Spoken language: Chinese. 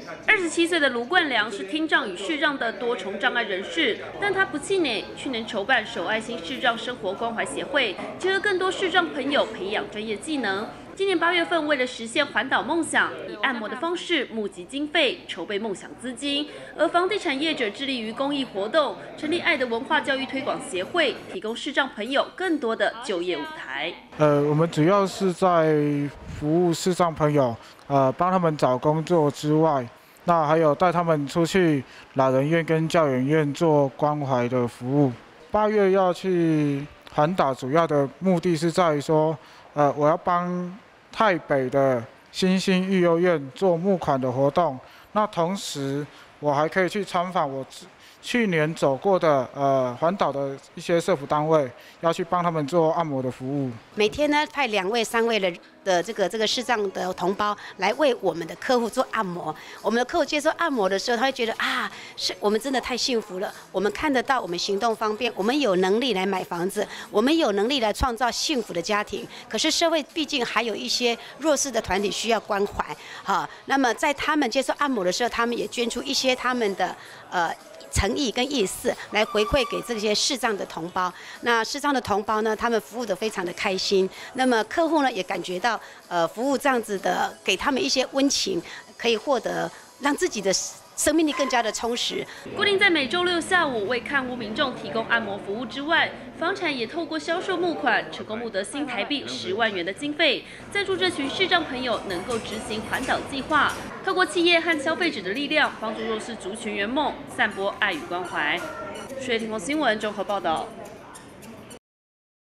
27岁的卢冠良是听障与视障的多重障碍人士，但他不气馁，去年筹办手爱心视障生活关怀协会，结合更多视障朋友培养专业技能。今年8月份，为了实现环岛梦想，以按摩的方式募集经费，筹备梦想资金。而房地产业者致力于公益活动，成立爱的文化教育推广协会，提供视障朋友更多的就业舞台。 我们主要是在服务视障朋友，帮他们找工作之外，那还有带他们出去老人院跟教养院做关怀的服务。8月要去环岛，主要的目的是在于说，我要帮泰北的新兴育幼院做募款的活动，那同时我还可以去参访我去年走过的环岛的一些社福单位，要去帮他们做按摩的服务。 每天呢派2位、3位的这个视障的同胞来为我们的客户做按摩。我们的客户接受按摩的时候，他会觉得是我们真的太幸福了。我们看得到，我们行动方便，我们有能力来买房子，我们有能力来创造幸福的家庭。可是社会毕竟还有一些弱势的团体需要关怀，那么在他们接受按摩的时候，他们也捐出一些他们的诚意跟意思来回馈给这些视障的同胞。那视障的同胞呢，他们服务得非常的开心。那么客户呢也感觉到，服务这样子的，给他们一些温情，可以获得让自己的生命力更加的充实。 固定在每周6下午为看屋民众提供按摩服务之外，房产也透过销售募款，成功募得新台币10万元的经费，赞助这群视障朋友能够执行环岛计划，透过企业和消费者的力量，帮助弱势族群圆梦，散播爱与关怀。水天空新闻综合报道。